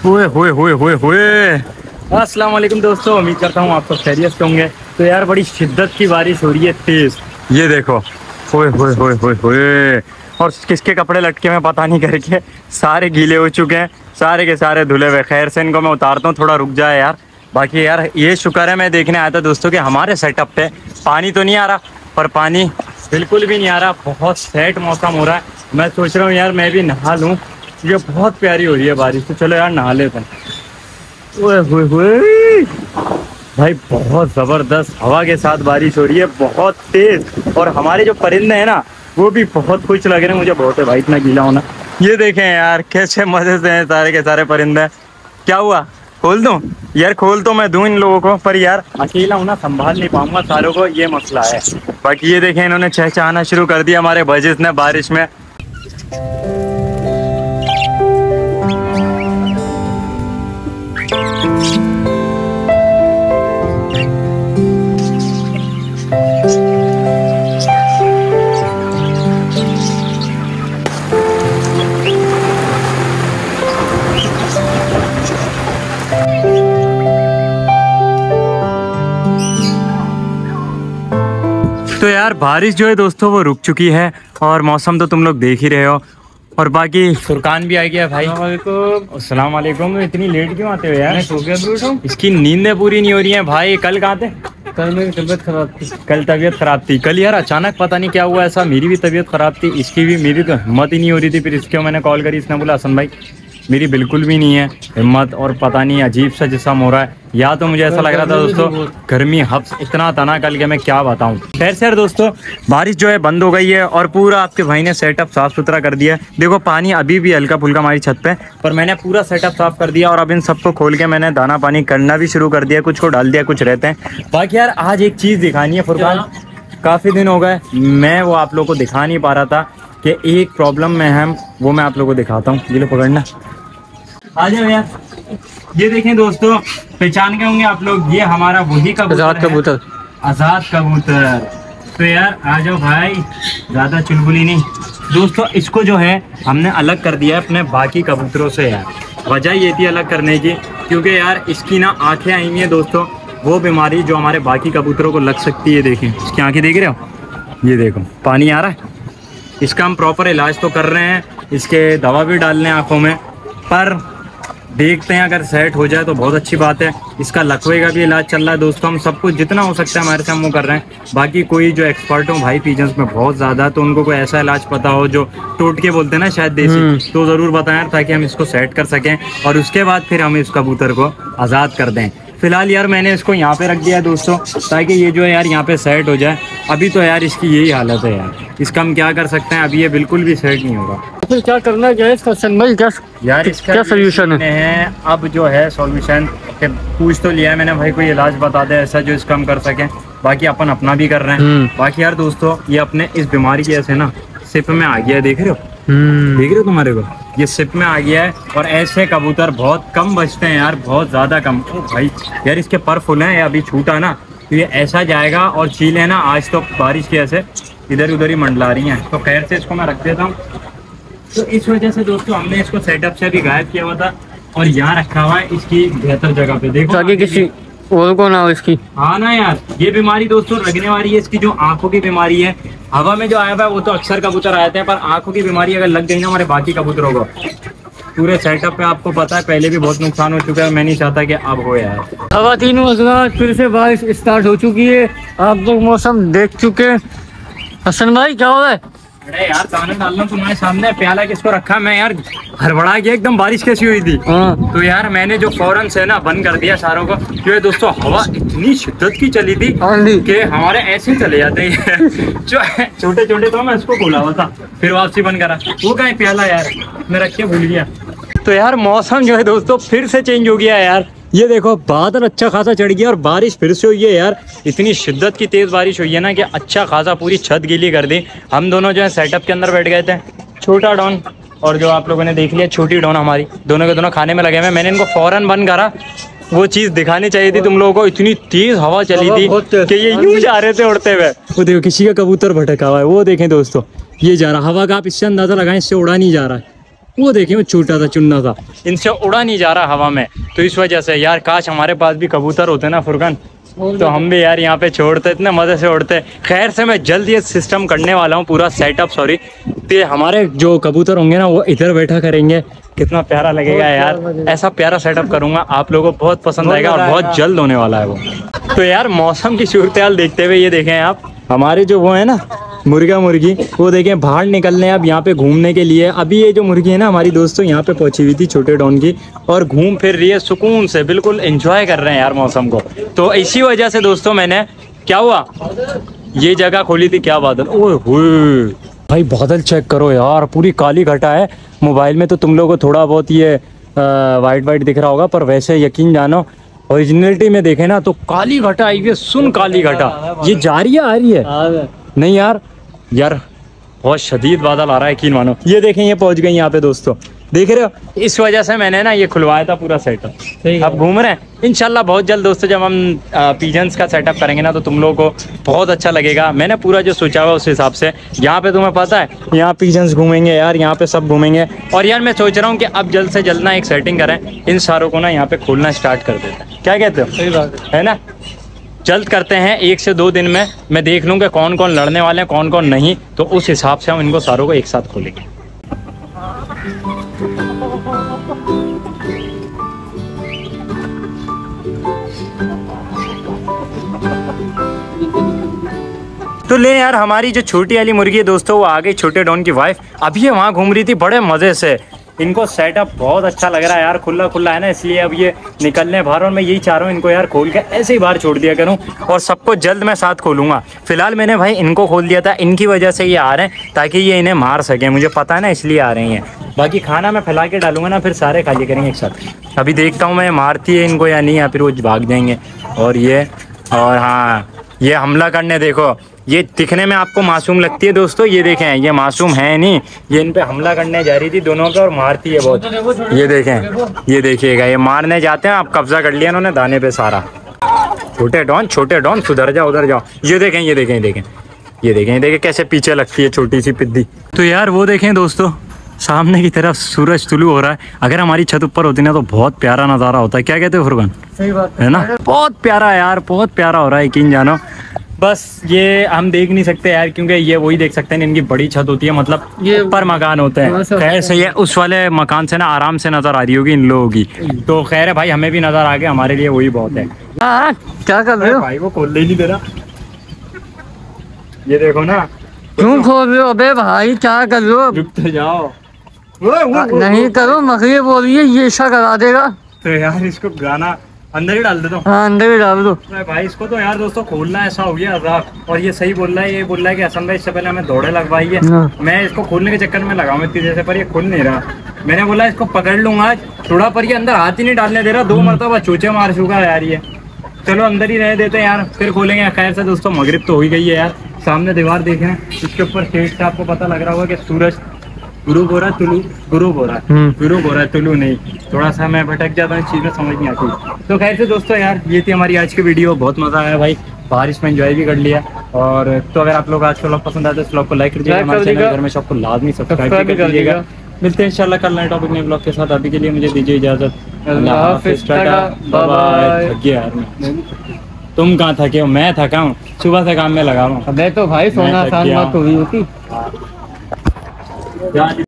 ओए होए होए होए होए। अस्सलाम वालेकुम दोस्तों, उम्मीद करता हूँ आप सब खैरियत से होंगे। तो यार बड़ी शिद्दत की बारिश हो रही है, तेज। ये देखो, होए होए होए होए होए। और किसके कपड़े लटके हैं पता नहीं करके सारे गीले हो चुके हैं, सारे के सारे धुले हुए। खैर से इनको मैं उतारता हूँ, थोड़ा रुक जाए यार। बाकी यार ये शुक्र है, मैं देखने आया था दोस्तों कि हमारे सेटअप पे पानी तो नहीं आ रहा, पर पानी बिल्कुल भी नहीं आ रहा। बहुत सेट मौसम हो रहा है। मैं सोच रहा हूँ यार मैं भी नहा लूँ, ये बहुत प्यारी हो रही है बारिश। तो चलो यार नहा लेते हैं। ओए होए होए भाई, बहुत ज़बरदस्त हवा के साथ बारिश हो रही है, बहुत तेज़। और हमारे जो परिंदे हैं ना, वो भी बहुत खुश लग रहे हैं। मुझे बहुत है भाई इतना गीला होना। ये देखें यार कैसे मज़े से हैं सारे के सारे परिंदे। क्या हुआ, खोल दूँ यार? खोल तो मैं दूँ इन लोगों को, पर यार अकेला हूँ ना, संभाल नहीं पाऊंगा सारों को, ये मसला है। बाकी ये देखें, इन्होंने चहचहाना शुरू कर दिया हमारे बजिस ने बारिश में। तो यार बारिश जो है दोस्तों वो रुक चुकी है, और मौसम तो तुम लोग देख ही रहे हो। और बाकी फुरकान भी आ गया भाई। अस्सलाम वालेकुम। इतनी लेट क्यों आते हो यार? सो गया, इसकी नींदें पूरी नहीं हो रही हैं भाई। कल कहाँ थे? कल मेरी तबीयत खराब थी। कल तबीयत खराब थी? कल यार अचानक पता नहीं क्या हुआ ऐसा, मेरी भी तबीयत खराब थी, इसकी भी। मेरी तो हिम्मत ही नहीं हो रही थी, फिर इसको मैंने कॉल करी, इसने बोला हसन भाई मेरी बिल्कुल भी नहीं है हिम्मत, और पता नहीं अजीब सा जिस्म हो रहा है। या तो मुझे ऐसा लग रहा था दोस्तों गर्मी हब्स इतना था ना कल के, मैं क्या बताऊं। खैर से दोस्तों बारिश जो है बंद हो गई है, और पूरा आपके भाई ने सेटअप साफ सुथरा कर दिया है। देखो पानी अभी भी हल्का फुल्का हमारी छत पे, पर मैंने पूरा सेटअप साफ कर दिया। और अब इन सबको खोल के मैंने दाना पानी करना भी शुरू कर दिया। कुछ को डाल दिया, कुछ रहते हैं। बाकी यार आज एक चीज़ दिखानी है फुरकान, काफ़ी दिन हो गए मैं वो आप लोग को दिखा नहीं पा रहा था कि एक प्रॉब्लम में हम, वो मैं आप लोग को दिखाता हूँ। ये लो पकड़ना, आ जाओ यार। ये देखें दोस्तों, पहचान गए होंगे आप लोग, ये हमारा वही कबूतर, आजाद कबूतर। तो यार आ जाओ भाई, ज़्यादा चुलबुली नहीं। दोस्तों इसको जो है हमने अलग कर दिया है अपने बाकी कबूतरों से। यार वजह ये थी अलग करने की, क्योंकि यार इसकी ना आँखें आई हुई हैं दोस्तों, वो बीमारी जो हमारे बाकी कबूतरों को लग सकती है। देखें इसकी आँखें, देख रहे हो? ये देखो पानी आ रहा है। इसका हम प्रॉपर इलाज तो कर रहे हैं, इसके दवा भी डाल रहे हैं आँखों में, पर देखते हैं अगर सेट हो जाए तो बहुत अच्छी बात है। इसका लकवे का भी इलाज चल रहा है दोस्तों। हम सब कुछ जितना हो सकता है हमारे से हम वो कर रहे हैं। बाकी कोई जो एक्सपर्ट हो भाई पिजन्स में बहुत ज़्यादा, तो उनको कोई ऐसा इलाज पता हो जो टोटके बोलते हैं ना शायद देसी, तो ज़रूर बताएं ताकि हम इसको सेट कर सकें, और उसके बाद फिर हम इस कबूतर को आज़ाद कर दें। फिलहाल यार मैंने इसको यहाँ पे रख दिया है दोस्तों, ताकि ये जो है यार यहाँ पे सेट हो जाए। अभी तो यार इसकी यही हालत है यार, इसका हम क्या कर सकते हैं? अभी ये बिल्कुल भी सेट नहीं होगा। फिर क्या करना है इसका भाई? यार इसका क्या सोल्यूशन है? अब जो है सॉल्यूशन पूछ तो लिया है मैंने, भाई कोई इलाज बता दे ऐसा जो इसका हम कर सकें। बाकी अपन अपना भी कर रहे हैं। बाकी यार दोस्तों ये अपने इस बीमारी की ऐसे ना सिप में आ गया है, देख रहे हो? देख रहे हो तुम्हारे को? ये सिप में आ गया है, और ऐसे कबूतर बहुत कम बचते हैं यार, बहुत ज़्यादा कम। ओ भाई यार इसके पर फुल हैं, अभी छूटा ना तो ये ऐसा जाएगा। और चीलें ना आज तो बारिश की ऐसे इधर उधर ही मंडला रही हैं, तो खैर से इसको मैं रख देता हूँ। तो इस वजह से दोस्तों हमने इसको सेटअप से भी गायब किया हुआ था, और यहाँ रखा हुआ है इसकी बेहतर जगह पे। देखो ताकि किसी और को ना हो इसकी। हाँ ना यार, ये बीमारी दोस्तों लगने वाली है इसकी, जो आंखों की बीमारी है। हवा में जो आया हुआ है वो तो अक्सर कबूतर आते हैं, पर आंखों की बीमारी अगर लग गई ना हमारे बाकी कबूतरों को, पूरे सेटअप पे आपको पता है पहले भी बहुत नुकसान हो चुका है। मैं नहीं चाहता कि अब हो यार। खवातीन हज़रात, फिर से बारिश स्टार्ट हो चुकी है। आप लोग मौसम देख चुके हैं। हसन भाई क्या हो रहा है? अरे यार दाना डालना तुम्हारे सामने, प्याला किसको रखा मैं यार, हड़बड़ा गया एकदम। बारिश कैसी हुई थी? तो यार मैंने जो फौरन से ना बंद कर दिया सारों को, क्योंकि दोस्तों हवा इतनी शिद्दत की चली थी कि हमारे ऐसे चले जाते हैं जो छोटे छोटे। तो मैं इसको खोला हुआ था, फिर वापसी बंद करा। वो कहीं प्याला यार मैं रख के भूल गया। तो यार मौसम जो है दोस्तों फिर से चेंज हो गया है यार। ये देखो बादल अच्छा खासा चढ़ गया, और बारिश फिर से हुई है यार। इतनी शिद्दत की तेज़ बारिश हुई है ना कि अच्छा खासा पूरी छत गीली कर दी। हम दोनों जो है सेटअप के अंदर बैठ गए थे, छोटा डॉन और जो आप लोगों ने देख लिया छोटी डॉन हमारी, दोनों के दोनों खाने में लगे हुए। मैंने इनको फ़ौरन बंद करा, वो चीज़ दिखानी चाहिए थी तुम लोगों को। इतनी तेज़ हवा चली थी कि ये यूँ जा रहे थे उड़ते हुए। वो देखो किसी का कबूतर भटका हुआ है, वो देखें दोस्तों, ये जा रहा हवा का, आप इससे अंदाज़ा लगाएं इससे उड़ा नहीं जा रहा है। वो देखिए वो छोटा सा चुन्ना सा, इनसे उड़ा नहीं जा रहा हवा में। तो इस वजह से यार काश हमारे पास भी कबूतर होते ना फुरकान, तो हम भी यार यहाँ पे छोड़ते, इतने मज़े से उड़ते। खैर से मैं जल्द ये सिस्टम करने वाला हूँ, पूरा सेटअप, सॉरी, तो हमारे जो कबूतर होंगे ना वो इधर बैठा करेंगे, कितना प्यारा लगेगा यार। ऐसा प्यारा सेटअप करूँगा, आप लोगों को बहुत पसंद आएगा और बहुत जल्द होने वाला है वो। तो यार मौसम की सूरत हाल देखते हुए ये देखें आप, हमारे जो वो है ना मुर्गा मुर्गी, वो देखें बाहर निकल रहे हैं अब यहाँ पे घूमने के लिए। अभी ये जो मुर्गी है ना हमारी दोस्तों यहाँ पे पहुंची हुई थी छोटे डॉन की, और घूम फिर रही है सुकून से, बिल्कुल एंजॉय कर रहे हैं यार मौसम को। तो इसी वजह से दोस्तों मैंने क्या हुआ, ये जगह खोली थी। क्या बादल, ओए होए भाई बादल चेक करो यार, पूरी काली घटा है। मोबाइल में तो तुम लोगों को थोड़ा बहुत ये वाइट वाइट दिख रहा होगा, पर वैसे यकीन जानो ओरिजिनलिटी में देखे ना तो काली घटा आई हुई है, सुन काली घटा। ये जा रही है आ रही है नहीं यार, यार बहुत शदीद बादल आ रहा है, यकीन मानो। ये देखें ये पहुंच गई यहाँ पे दोस्तों, देख रहे हो। इस वजह से मैंने ना ये खुलवाया था पूरा सेटअप। अब घूम रहे हैं इंशाल्लाह बहुत जल्द दोस्तों। जब हम पिजन्स का सेटअप करेंगे ना तो तुम लोगों को बहुत अच्छा लगेगा। मैंने पूरा जो सोचा हुआ उस हिसाब से, यहाँ पे तुम्हें पता है यहाँ पिजन्स घूमेंगे यार, यहाँ पे सब घूमेंगे। और यार मैं सोच रहा हूँ कि अब जल्द से जल्द ना एक सेटिंग करें, इन सारों को ना यहाँ पे खोलना स्टार्ट कर देते हैं। क्या कहते हो? सही बात है ना, जल्द करते हैं, 1 से 2 दिन में मैं देख लूँगा कौन कौन लड़ने वाले हैं कौन कौन नहीं, तो उस हिसाब से हम इनको सारों को एक साथ खोलेंगे। तो ले यार हमारी जो छोटी वाली मुर्गी है दोस्तों वो आ गई, छोटे डॉन की वाइफ। अभी ये वहाँ घूम रही थी बड़े मज़े से। इनको सेटअप बहुत अच्छा लग रहा है यार, खुला खुला है ना, इसलिए अब ये निकलने बाहर। और मैं यही चाह रहा हूँ इनको यार खोल के ऐसे ही बाहर छोड़ दिया करूँ, और सबको जल्द मैं साथ खोलूँगा। फिलहाल मैंने भाई इनको खोल दिया था, इनकी वजह से ये आ रहे हैं ताकि ये इन्हें मार सकें, मुझे पता है ना इसलिए आ रही हैं। बाकी खाना मैं फैला के डालूंगा ना, फिर सारे खा लिया करेंगे एक साथ। अभी देखता हूँ मैं मारती है इनको या नहीं, या फिर वो भाग जाएंगे। और ये, और हाँ ये हमला करने, देखो ये दिखने में आपको मासूम लगती है दोस्तों, ये देखें ये मासूम है नहीं, ये इन पे हमला करने जा रही थी दोनों पे और मारती है बहुत। ये देखें, ये देखिएगा ये मारने जाते हैं। आप कब्जा कर लिया इन्होंने दाने पे सारा। छोटे डॉन सुधर जाओ, उधर जाओ। ये देखें ये देखें, ये देखें, ये देखें, ये देखें कैसे पीछे लगती है छोटी सी पिद्दी। तो यार वो देखें दोस्तों सामने की तरफ सूरज तुलू हो रहा है। अगर हमारी छत ऊपर होती ना तो बहुत प्यारा नज़ारा होता है। क्या कहते हो फुरकान? सही बात है ना, बहुत प्यारा यार, बहुत प्यारा हो रहा है, यकीन जानो। बस ये हम देख नहीं सकते यार, क्योंकि ये वही देख सकते हैं, इनकी बड़ी छत होती है, मतलब ये ऊपर मकान होते हैं। खैर से ये उस वाले मकान से ना आराम से नजर आ रही होगी इन लोगों की। तो खैर है भाई, हमें भी नजर आ गया, हमारे लिए वही बहुत है। क्या कर रहे हो भाई? वो खोल ही नहीं दे रहा, ये देखो ना। क्यों खोल रहे हो? अबे भाई क्या कर रहे हो? रुक तो जाओ। नहीं करो, मकड़ी बोल रही है, ये ऐसा करा देगा। तो यार इसको गाना अंदर ही डाल दे दो। हाँ अंदर ही डाल दो भाई इसको। तो यार दोस्तों खोलना ऐसा हो गया अजाब। और ये सही बोल रहा है, ये बोल रहा है कि हसन भाई इससे पहले हमें दौड़े लगवाई है। मैं इसको खोलने के चक्कर में लगाऊं इतनी देर से, पर ये खुल नहीं रहा। मैंने बोला इसको पकड़ लूंगा आज थोड़ा, पर ये अंदर हाथ ही नहीं डालने दे रहा। 2 मरतबा चूचे मार चुका है यार ये। चलो अंदर ही रह देते हैं यार, फिर खोलेंगे। खैर से दोस्तों मगरिब तो हो ही गई है यार। सामने दीवार देख रहे हैं, इसके ऊपर शेड से आपको पता लग रहा होगा कि सूरज गुरूब हो रहा है, तुलू गुरूब हो रहा है, गुरूब हो रहा है, तुलू नहीं। थोड़ा सा मैं भटक जाता हूँ, इस चीज़ में समझ नहीं आती। तो खैर से दोस्तों यार ये थी हमारी आज की वीडियो, बहुत मज़ा आया भाई, बारिश में एंजॉय भी कर लिया। और तो अगर आप लोग आज का व्लॉग पसंद आए तो इस व्लॉग को लाइक कीजिएगा, हमारे चैनल घर में सबको लाजमी सब्सक्राइब भी कर लीजिएगा। मिलते हैं इंशाल्लाह कल नए टॉपिक नए व्लॉग के साथ। अभी के लिए मुझे दीजिए इजाज़त, अल्लाह हाफिज़, टाटा बाय बाय। थक गया यार, तुम कहाँ थके हो? मैं थका हूँ, सुबह से काम में लगा हूँ। मैं तो भाई सोना आसान बात हुई होती।